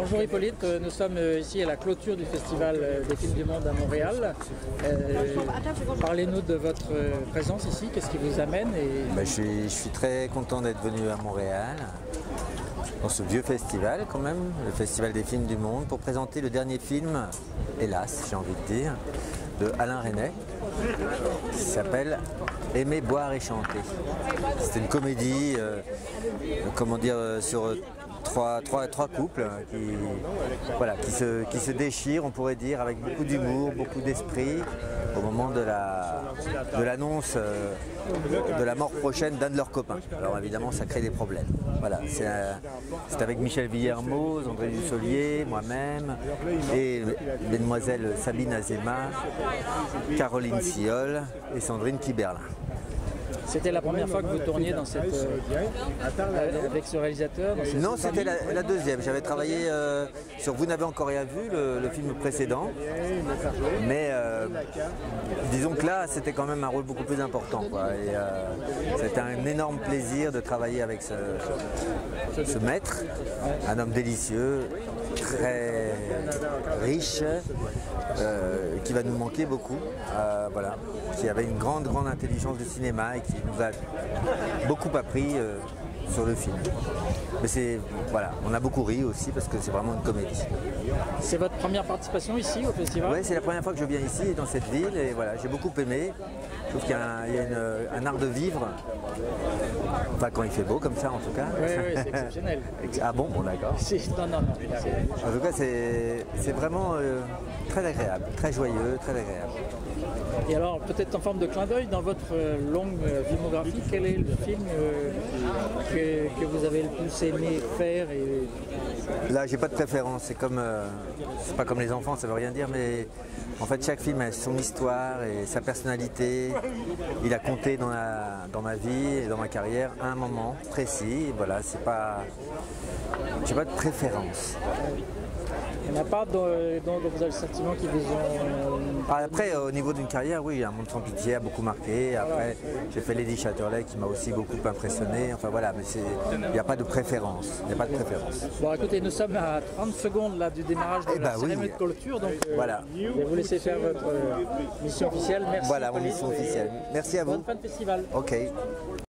Bonjour Hippolyte, nous sommes ici à la clôture du Festival des films du monde à Montréal. Parlez-nous de votre présence ici, qu'est-ce qui vous amène Je suis très content d'être venu à Montréal, dans ce vieux festival quand même, le Festival des films du monde, pour présenter le dernier film, hélas j'ai envie de dire, de Alain Resnais, qui s'appelle Aimer, boire et chanter. C'est une comédie, sur trois couples qui se déchirent, on pourrait dire, avec beaucoup d'humour, beaucoup d'esprit, au moment de l'annonce de la mort prochaine d'un de leurs copains. Alors évidemment, ça crée des problèmes. Voilà, c'est avec Michel Villermoz, André Dussolier, moi-même, et mesdemoiselles Sabine Azéma, Caroline Siol et Sandrine Kiberlin. C'était la première fois que vous tourniez dans avec ce réalisateur? Non, c'était la deuxième. J'avais travaillé sur Vous n'avez encore rien vu, le film précédent. Mais disons que là, c'était quand même un rôle beaucoup plus important, quoi. Et c'était un énorme plaisir de travailler avec ce maître, un homme délicieux, très riche, qui va nous manquer beaucoup, qui avait une grande intelligence du cinéma et qui nous a beaucoup appris sur le film. Mais on a beaucoup ri aussi parce que c'est vraiment une comédie. C'est votre première participation ici au festival? Oui, c'est la première fois que je viens ici dans cette ville et voilà, j'ai beaucoup aimé. Je trouve qu'il y a un art de vivre, enfin quand il fait beau comme ça en tout cas. Oui, c'est exceptionnel. Ah bon, d'accord. Non. En tout cas, c'est vraiment très agréable, très joyeux, très agréable. Et alors, peut-être en forme de clin d'œil, dans votre longue filmographie, quel est le film que vous avez le plus aimé faire Là, j'ai pas de préférence. C'est pas comme les enfants, ça veut rien dire, mais en fait, chaque film a son histoire et sa personnalité. Il a compté dans ma vie et dans ma carrière à un moment précis. Et voilà, j'ai pas de préférence. Il n'y en a pas dont vous avez le sentiment qui vous ont... Après, au niveau d'une carrière, oui, Un monde sans pitié a beaucoup marqué. Après, j'ai fait Lady Chatterley qui m'a aussi beaucoup impressionné. Enfin voilà, mais il n'y a pas de préférence. Bon, écoutez, nous sommes à 30 secondes là, du démarrage de la cérémonie de clôture. Donc, voilà. Je vais vous laisser faire votre mission officielle. Merci. Voilà, mon mission officielle. Merci à vous. Bonne fin de festival. Ok.